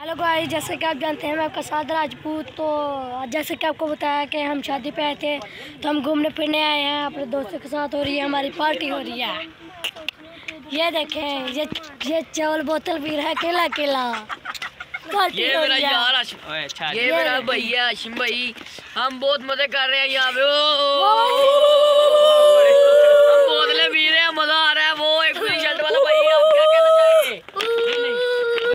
Hello guys, जैसे कि आप जानते हैं मैं आपका साद राजपूत। तो जैसे कि आपको बताया कि हम शादी पे आए थे, तो हम घूमने फिरने आए हैं अपने दोस्तों के साथ। हो रही है हमारी पार्टी हो रही है। ये देखें, ये चावल बोतल पी रहा है अकेला अकेला। ये मेरा यार अच्छा, ये मेरा भैया आशिम भाई। हम बहुत मजे कर रहे हैं यहाँ पे।